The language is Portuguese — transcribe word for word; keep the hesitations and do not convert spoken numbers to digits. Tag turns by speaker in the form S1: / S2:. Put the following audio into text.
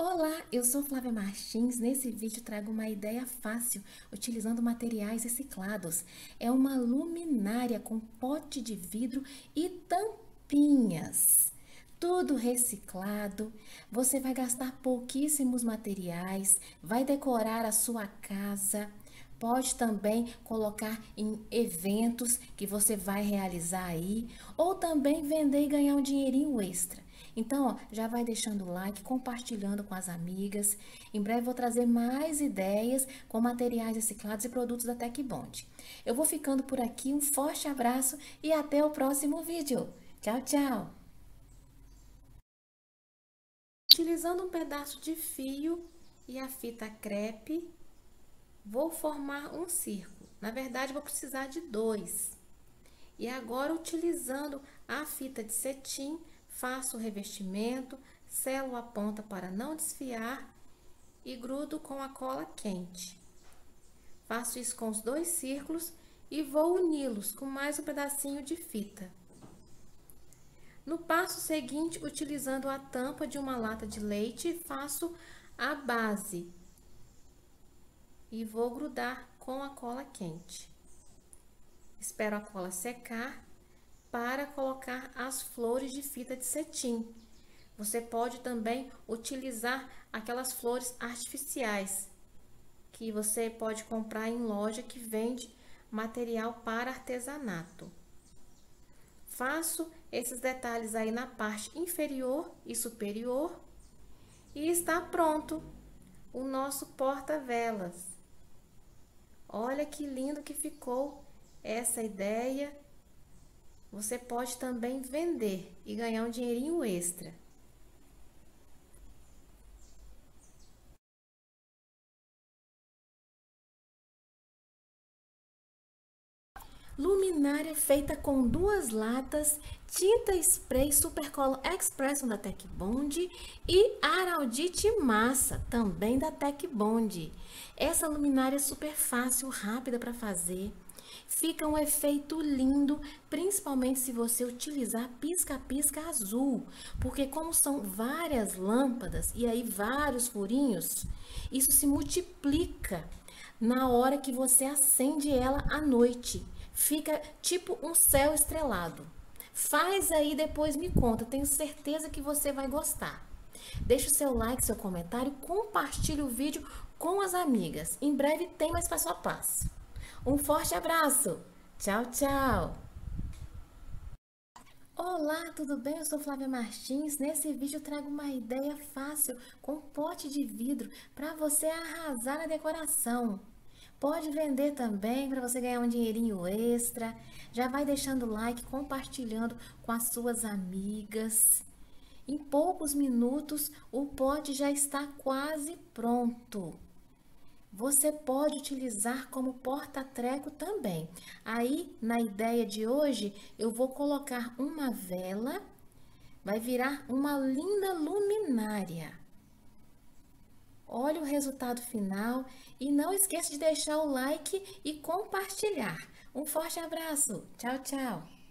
S1: Olá, eu sou Flávia Martins. Nesse vídeo trago uma ideia fácil, utilizando materiais reciclados. É uma luminária com pote de vidro e tampinhas. Tudo reciclado. Você vai gastar pouquíssimos materiais, vai decorar a sua casa. Pode também colocar em eventos que você vai realizar aí, ou também vender e ganhar um dinheirinho extra. Então, ó, já vai deixando o like, compartilhando com as amigas. Em breve vou trazer mais ideias com materiais reciclados e produtos da Tecbond. Eu vou ficando por aqui, um forte abraço e até o próximo vídeo. Tchau, tchau! Utilizando um pedaço de fio e a fita crepe, vou formar um círculo. Na verdade, vou precisar de dois. E agora, utilizando a fita de cetim, faço o revestimento, selo a ponta para não desfiar e grudo com a cola quente. Faço isso com os dois círculos e vou uni-los com mais um pedacinho de fita. No passo seguinte, utilizando a tampa de uma lata de leite, faço a base e vou grudar com a cola quente. Espero a cola secar para colocar as flores de fita de cetim. Você pode também utilizar aquelas flores artificiais que você pode comprar em loja que vende material para artesanato. Faço esses detalhes aí na parte inferior e superior e está pronto o nosso porta-velas. Olha que lindo que ficou essa ideia. Você pode também vender e ganhar um dinheirinho extra. Luminária feita com duas latas, tinta spray Supercolor Expression da Tecbond e Araldite Massa, também da Tecbond. Essa luminária é super fácil, rápida para fazer. Fica um efeito lindo, principalmente se você utilizar pisca-pisca azul, porque como são várias lâmpadas e aí vários furinhos, isso se multiplica na hora que você acende ela à noite. Fica tipo um céu estrelado. Faz aí, depois me conta, tenho certeza que você vai gostar. Deixa o seu like, seu comentário, compartilhe o vídeo com as amigas. Em breve tem mais passo a passo. Um forte abraço. Tchau, tchau. Olá, tudo bem? Eu sou Flávia Martins. Nesse vídeo eu trago uma ideia fácil com pote de vidro para você arrasar na decoração. Pode vender também para você ganhar um dinheirinho extra. Já vai deixando o like, compartilhando com as suas amigas. Em poucos minutos o pote já está quase pronto. Você pode utilizar como porta-treco também. Aí, na ideia de hoje, eu vou colocar uma vela, vai virar uma linda luminária. Olha o resultado final e não esqueça de deixar o like e compartilhar. Um forte abraço. Tchau, tchau.